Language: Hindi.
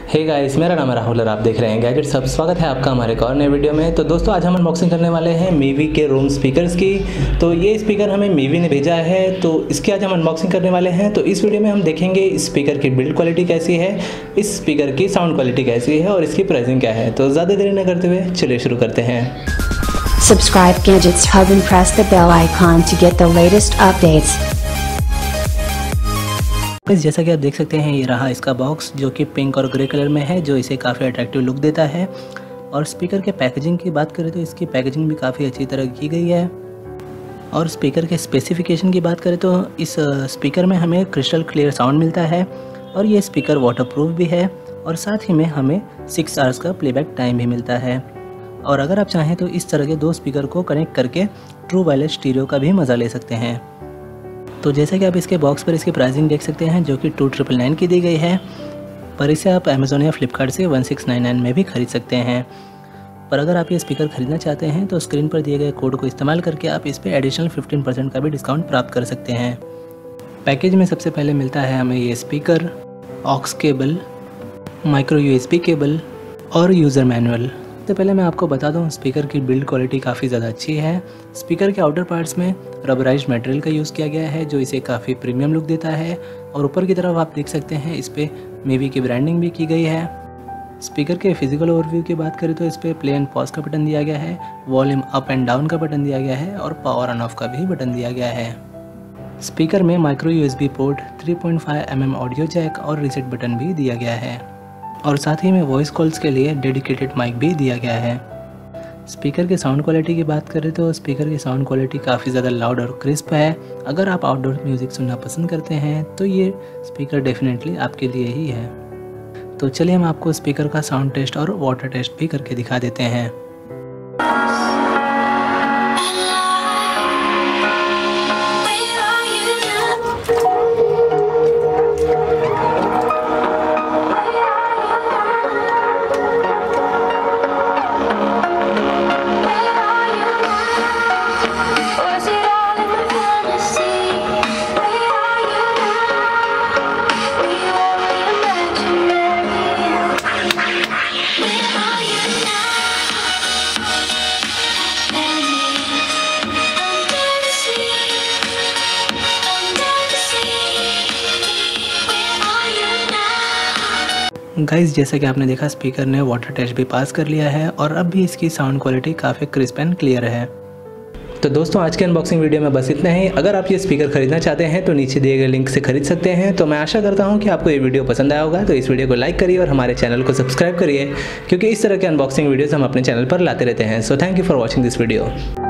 हे गाइस, मेरा नाम है राहुल और आप देख रहे हैं गैजेट सब। स्वागत है आपका हमारे एक और नए वीडियो में। तो दोस्तों, आज हम अनबॉक्सिंग करने वाले हैं मीवी के रूम स्पीकर्स की। तो ये स्पीकर हमें मीवी ने भेजा है, तो इसकी आज हम अनबॉक्सिंग करने वाले हैं। तो इस वीडियो में हम देखेंगे इस स्पीकर की बिल्ड क्वालिटी कैसी है, इस स्पीकर की साउंड क्वालिटी कैसी है और इसकी प्राइसिंग क्या है। तो ज़्यादा देरी न करते हुए चलिए शुरू करते हैं। Subscribe Gadgets Hub and press the bell icon to get the latest updates. जैसा कि आप देख सकते हैं, ये रहा इसका बॉक्स जो कि पिंक और ग्रे कलर में है, जो इसे काफ़ी अट्रैक्टिव लुक देता है। और स्पीकर के पैकेजिंग की बात करें तो इसकी पैकेजिंग भी काफ़ी अच्छी तरह की गई है। और स्पीकर के स्पेसिफिकेशन की बात करें तो इस स्पीकर में हमें क्रिस्टल क्लियर साउंड मिलता है और ये स्पीकर वाटरप्रूफ भी है और साथ ही में हमें 6 आवर्स का प्लेबैक टाइम भी मिलता है। और अगर आप चाहें तो इस तरह के दो स्पीकर को कनेक्ट करके ट्रू वायरलेस स्टीरियो का भी मज़ा ले सकते हैं। तो जैसे कि आप इसके बॉक्स पर इसकी प्राइसिंग देख सकते हैं, जो कि 2999 की दी गई है, पर इसे आप अमेज़ोन या फ्लिपकार्ट से 1699 में भी खरीद सकते हैं। पर अगर आप ये स्पीकर खरीदना चाहते हैं तो स्क्रीन पर दिए गए कोड को इस्तेमाल करके आप इस पर एडिशनल 15% का भी डिस्काउंट प्राप्त कर सकते हैं। पैकेज में सबसे पहले मिलता है हमें ये speaker, aux cable, micro USB cable और यूज़र मैनुअल। सबसे पहले मैं आपको बता दूं, स्पीकर की बिल्ड क्वालिटी काफ़ी ज़्यादा अच्छी है। स्पीकर के आउटर पार्ट्स में रबराइज्ड मटेरियल का यूज़ किया गया है, जो इसे काफ़ी प्रीमियम लुक देता है। और ऊपर की तरफ आप देख सकते हैं, इस पर मीवी की ब्रांडिंग भी की गई है। स्पीकर के फिजिकल ओवरव्यू की बात करें तो इस पर प्ले एंड पॉज का बटन दिया गया है, वॉल्यूम अप एंड डाउन का बटन दिया गया है और पावर ऑन ऑफ का भी बटन दिया गया है। स्पीकर में micro USB port, 3.5 mm audio jack और रीसेट बटन भी दिया गया है और साथ ही में वॉइस कॉल्स के लिए डेडिकेटेड माइक भी दिया गया है। स्पीकर के साउंड क्वालिटी की बात करें तो स्पीकर की साउंड क्वालिटी काफ़ी ज़्यादा लाउड और क्रिस्प है। अगर आप आउटडोर म्यूज़िक सुनना पसंद करते हैं तो ये स्पीकर डेफिनेटली आपके लिए ही है। तो चलिए हम आपको स्पीकर का साउंड टेस्ट और वाटर टेस्ट भी करके दिखा देते हैं। गाइस, जैसा कि आपने देखा, स्पीकर ने वाटर टेस्ट भी पास कर लिया है और अब भी इसकी साउंड क्वालिटी काफ़ी क्रिस्प एंड क्लियर है। तो दोस्तों, आज के अनबॉक्सिंग वीडियो में बस इतना ही। अगर आप ये स्पीकर खरीदना चाहते हैं तो नीचे दिए गए लिंक से खरीद सकते हैं। तो मैं आशा करता हूँ कि आपको ये वीडियो पसंद आया होगा। तो इस वीडियो को लाइक करिए और हमारे चैनल को सब्सक्राइब करिए, क्योंकि इस तरह के अनबॉक्सिंग वीडियोज़ हम अपने चैनल पर लाते रहते हैं। So thank you for watching this video.